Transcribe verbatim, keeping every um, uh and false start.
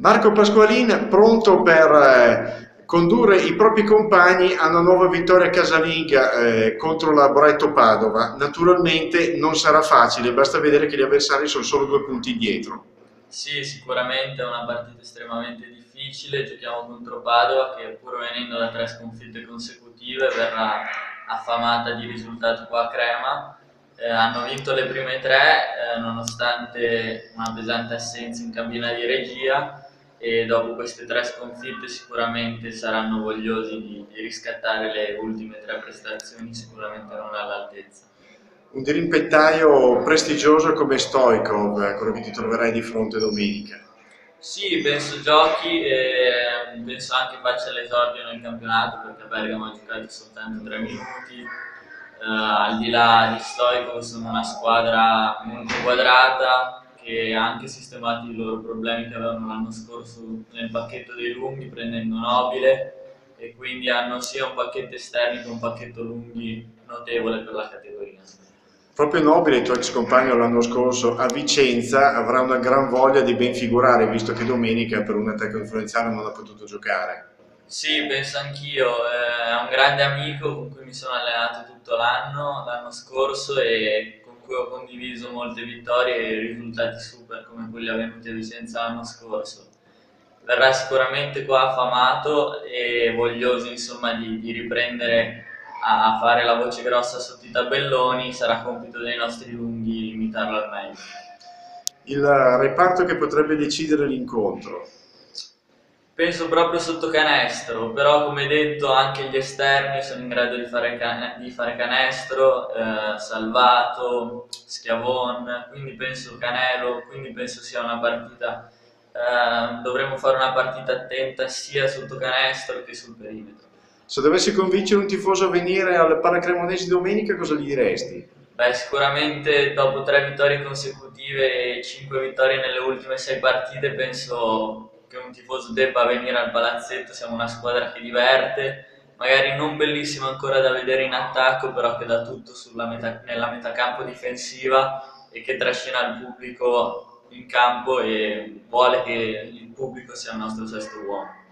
Marco Pasqualin pronto per eh, condurre i propri compagni a una nuova vittoria casalinga eh, contro la Bretto Padova. Naturalmente non sarà facile, basta vedere che gli avversari sono solo due punti dietro. Sì, sicuramente è una partita estremamente difficile, giochiamo contro Padova che pur venendo da tre sconfitte consecutive verrà affamata di risultati qua a Crema. Eh, hanno vinto le prime tre eh, nonostante una pesante assenza in cabina di regia e dopo queste tre sconfitte sicuramente saranno vogliosi di, di riscattare le ultime tre prestazioni, sicuramente non all'altezza. Un dirimpettaio prestigioso come Stoichkov, eh, quello che ti troverai di fronte domenica. Sì, penso giochi e penso anche faccia l'esordio nel campionato perché a Bergamo ha giocato soltanto tre minuti. Eh, al di là di Stoico sono una squadra molto quadrata che ha anche sistemato i loro problemi che avevano l'anno scorso nel pacchetto dei lunghi prendendo Nobile e quindi hanno sia un pacchetto esterni che un pacchetto lunghi notevole per la categoria. Proprio Nobile, il tuo ex compagno l'anno scorso a Vicenza, avrà una gran voglia di ben figurare, visto che domenica per un attacco influenzale non ha potuto giocare. Sì, penso anch'io, eh, è un grande amico con cui mi sono allenato tutto l'anno, l'anno scorso e con cui ho condiviso molte vittorie e risultati super come quelli avvenuti a Vicenza l'anno scorso. Verrà sicuramente qua affamato e voglioso insomma di, di riprendere a, a fare la voce grossa sotto i tabelloni, sarà compito dei nostri lunghi imitarlo al meglio. Il reparto che potrebbe decidere l'incontro. Penso proprio sotto canestro, però come detto anche gli esterni sono in grado di fare, can- di fare canestro, eh, Salvato, Schiavon, quindi penso Canelo, quindi penso sia una partita, eh, dovremmo fare una partita attenta sia sotto canestro che sul perimetro. Se dovessi convincere un tifoso a venire alle Pallacrimonesi domenica, cosa gli diresti? Beh, sicuramente dopo tre vittorie consecutive e cinque vittorie nelle ultime sei partite, penso che un tifoso debba venire al palazzetto. Siamo una squadra che diverte, magari non bellissima ancora da vedere in attacco, però che dà tutto sulla metà, nella metacampo difensiva e che trascina il pubblico in campo e vuole che il pubblico sia il nostro sesto uomo.